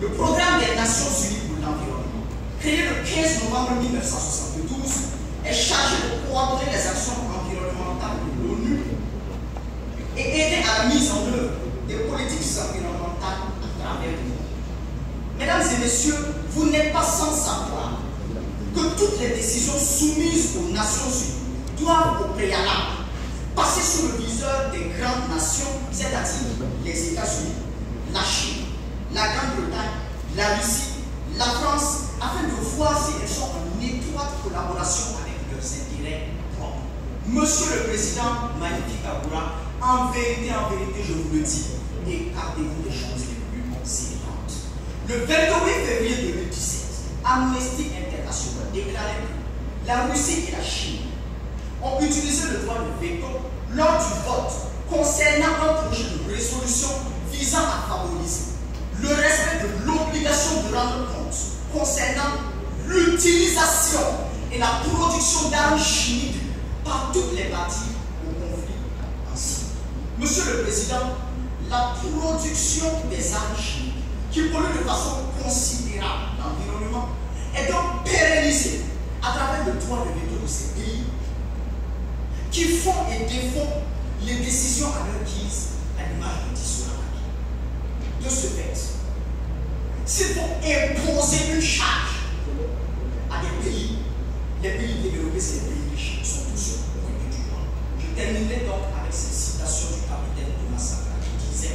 Le programme des Nations Unies pour l'environnement, créé le 15 novembre 1972, est chargé de coordonner les actions environnementales de l'ONU et aider à la mise en œuvre des politiques environnementales à travers le monde. Mesdames et messieurs, vous n'êtes pas sans savoir que toutes les décisions soumises aux Nations Unies doivent au préalable passer sous le viseur des grandes nations, c'est-à-dire les États-Unis, la Chine, la Grande-Bretagne, la Russie, la France, afin de voir si elles sont en étroite collaboration avec leurs intérêts propres. Monsieur le Président Maïti Kaboura, en vérité, je vous le dis, écartez-vous des choses les plus séantes. Le 28 février 2017, Amnesty International déclarait que la Russie et la Chine ont utilisé le droit de veto lors du vote concernant un projet de résolution visant à favoriser le respect de l'obligation de rendre compte concernant l'utilisation et la production d'armes chimiques par toutes les parties au conflit en Syrie. Monsieur le Président, la production des armes chimiques qui polluent de façon considérable l'environnement est donc pérennisée à travers le droit de veto de ces pays qui font et défont les décisions à leur guise à l'image de Tissouraki. De ce fait, s'il faut imposer une charge à des pays, les pays développés, c'est les pays riches, sont tous sur le point du doigt. Je terminerai donc avec cette citation du capitaine Thomas Sankara qui disait: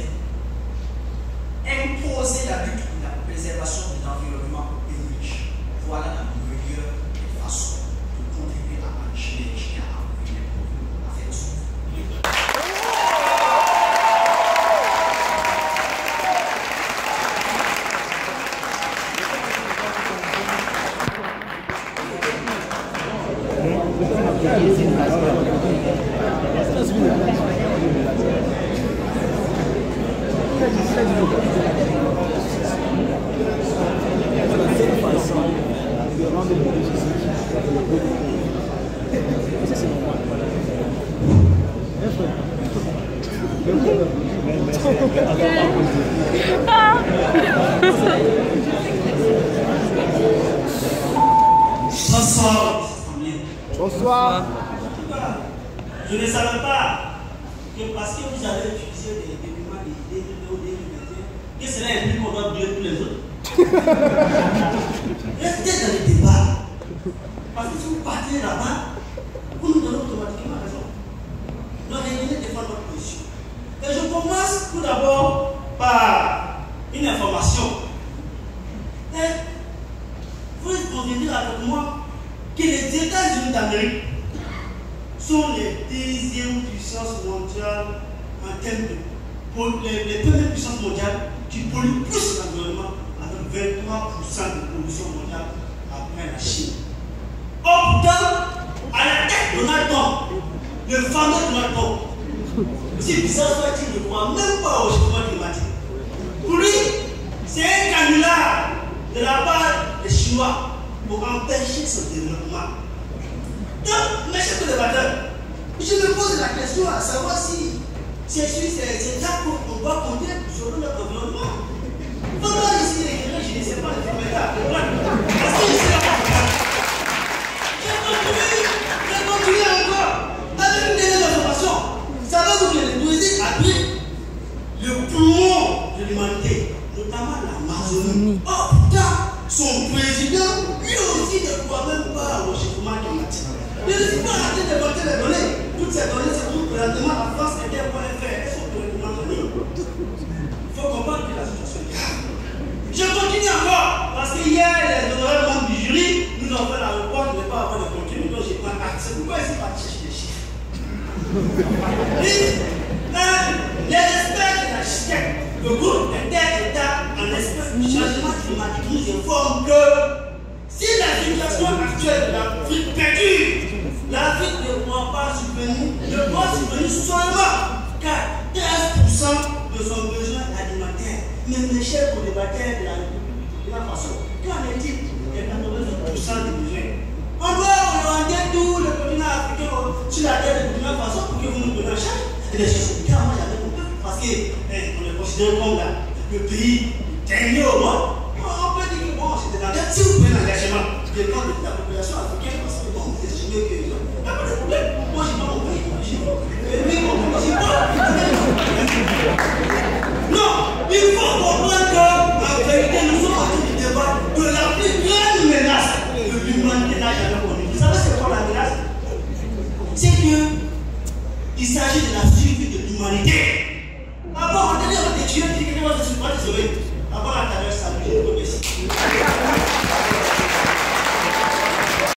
imposer la lutte pour la préservation de l'environnement aux pays riches, voilà la meilleure des façons de contribuer à enrichir les riches et à enlever les pauvres, à faire son. Bonsoir. Je ne savais pas que parce que vous avez utilisé des documents des que cela implique qu'on doit brûler tous les autres. Restez dans le débat. Parce que si vous partez là-bas, vous nous donnez automatiquement raison. Donc, venez défendre votre position. Et je commence tout d'abord par une information. Et vous conviendrez avec moi que les États-Unis d'Amérique sont les deuxièmes puissances mondiales en termes de les premières puissances mondiales qui polluent plus l'environnement avec 23% de pollution mondiale après la Chine. Or, pourtant, à la tête de Donald Trump, le fameux Donald Trump, c'est bizarre qu'il ne croit même pas au changement climatique. Pour lui, c'est un canular de la part des Chinois pour empêcher son développement. Donc, mes chers débatteurs, je me pose la question à savoir si c'est là qu'on doit compter sur notre environnement. Comment ici les guerriers, je ne sais pas les formateurs. Parce que je sais la je continue encore avec une dernière information. Ça va vous que le Brésil a pris le poumon de l'humanité, notamment l'Amazonie. Oh putain, son président, lui aussi ne croit même pas au réchauffement climatique. Mais ne suis pas en train d'inventer les données. Toutes ces données se trouvent présentement à France.fr. Elles sont directement données. Il faut comprendre que la situation est grave. Je continue encore, parce que hier, les honorables membres du jury nous ont fait la report de ne pas avoir de contenu. Donc j'ai pas acte. C'est pourquoi ils sont partis chercher des chiffres. Les experts de la Chine, le groupe inter-État en experts du changement climatique nous informe que si la situation actuelle de l'Afrique perdure, l'Afrique ne pourra pas subvenir, ne doit subvenir seulement qu'à 13% de son besoin alimentaire. Mais mes chers co-débatteurs de la République du Burkina Faso, qu'en est-il des 90% des besoins? On doit orienter tout le continent africain sur la terre du Burkina Faso pour que vous nous donniez en charge. Et les choses, moi j'avais compris, parce qu'on est considéré comme le pays dernier au monde. si vous prenez l'engagement de la population africaine, parce que bon, vous estimez que il n'y a pas de problème. Moi, je n'ai pas mon pays. Non, il faut comprendre qu'en vérité, nous sommes en train de débattre de la plus grande menace que l'humanité n'a jamais connue. Vous savez c'est quoi la menace? C'est qu'il s'agit de la survie de l'humanité.